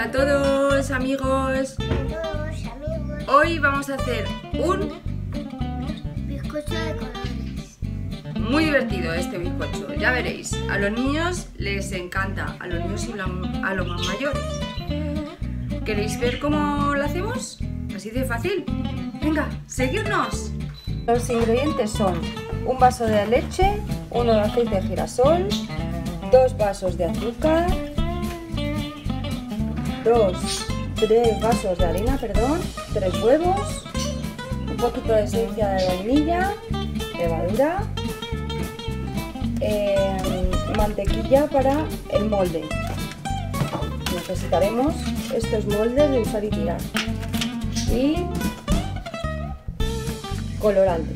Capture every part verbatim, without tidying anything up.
Hola a todos amigos. Todos amigos. Hoy vamos a hacer un Bizcocho de colores. muy divertido este bizcocho. Ya veréis, a los niños les encanta, a los niños y a los más mayores. ¿Queréis ver cómo lo hacemos? Así de fácil. Venga, seguidnos. Los ingredientes son un vaso de leche, uno de aceite de girasol, dos vasos de azúcar, dos, tres vasos de harina, perdón, tres huevos, un poquito de esencia de vainilla, levadura, eh, mantequilla para el molde. Necesitaremos estos moldes de usar y tirar y colorante.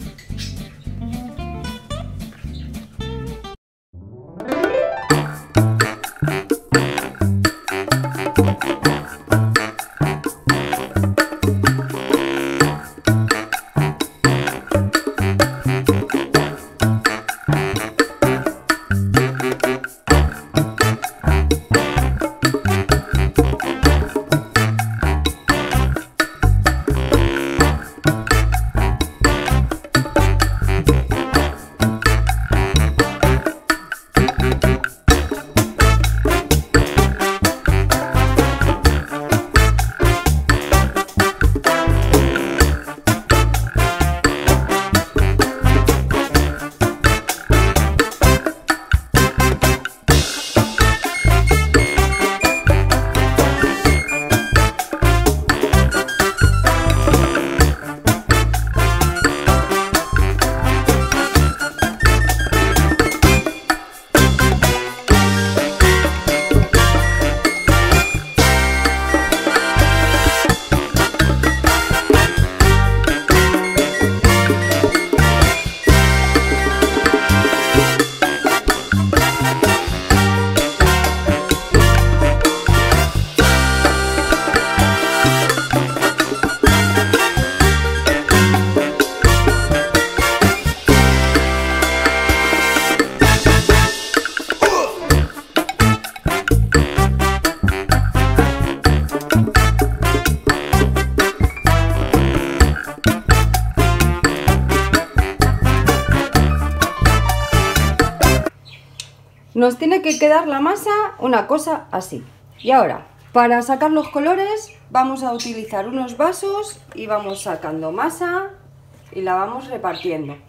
Nos tiene que quedar la masa una cosa así. Y ahora, para sacar los colores, vamos a utilizar unos vasos y vamos sacando masa y la vamos repartiendo.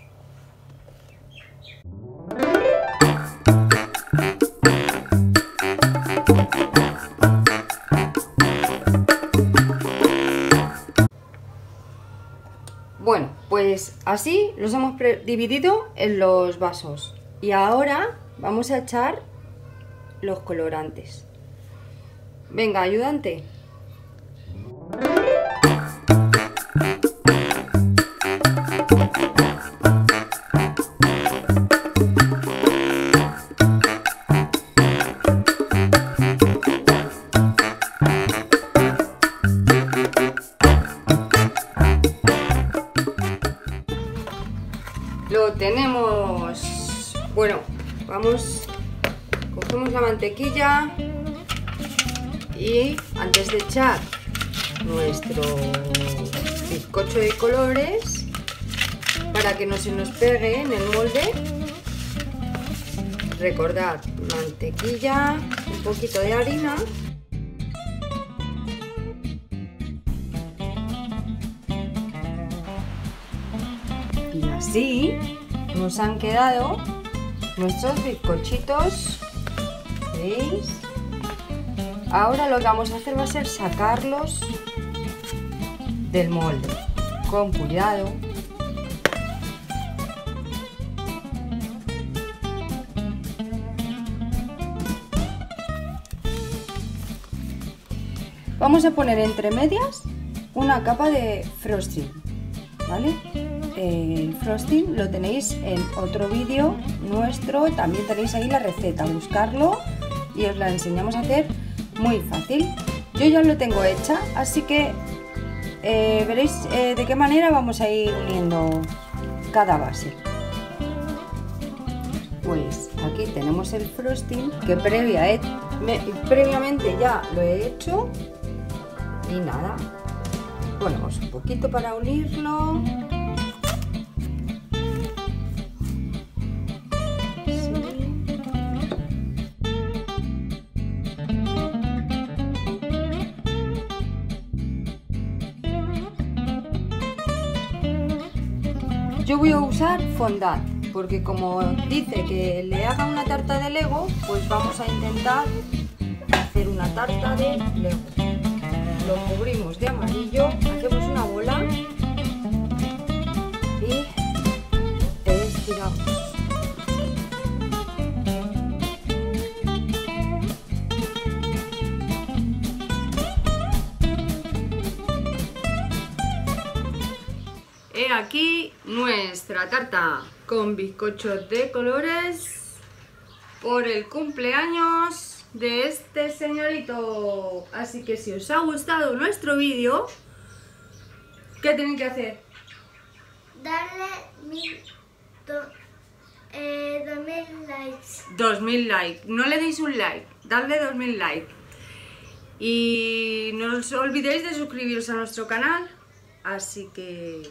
Bueno, pues así los hemos dividido en los vasos. Y ahora vamos a echar los colorantes. Venga, ayudante. Lo tenemos. Bueno, vamos, cogemos la mantequilla y antes de echar nuestro bizcocho de colores, para que no se nos pegue en el molde, recordad, mantequilla, un poquito de harina y así nos han quedado nuestros bizcochitos. ¿Veis? Ahora lo que vamos a hacer va a ser sacarlos del molde con cuidado. Vamos a poner entre medias una capa de frosting, ¿vale? El frosting lo tenéis en otro vídeo nuestro, también tenéis ahí la receta, buscarlo y os la enseñamos a hacer muy fácil. Yo ya lo tengo hecha, así que eh, veréis eh, de qué manera vamos a ir uniendo cada base. Pues aquí tenemos el frosting que previa, eh, me, previamente ya lo he hecho. Y nada, ponemos un poquito para unirlo. Yo voy a usar fondant, porque como dice que le haga una tarta de Lego, pues vamos a intentar hacer una tarta de Lego. Lo cubrimos de amarillo, hacemos una bola y estiramos. He aquí nuestra tarta con bizcochos de colores por el cumpleaños de este señorito. Así que si os ha gustado nuestro vídeo, ¿qué tenéis que hacer? Darle mil, do, eh, dos mil likes. dos mil likes. No le deis un like, darle dos mil likes. Y no os olvidéis de suscribiros a nuestro canal. Así que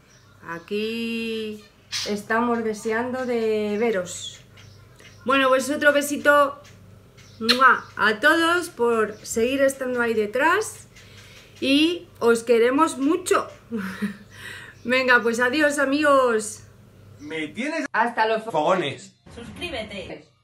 aquí estamos deseando de veros. Bueno, pues otro besito ¡mua! A todos por seguir estando ahí detrás y os queremos mucho. Venga, pues adiós amigos. Me tienes hasta los fogones. Suscríbete.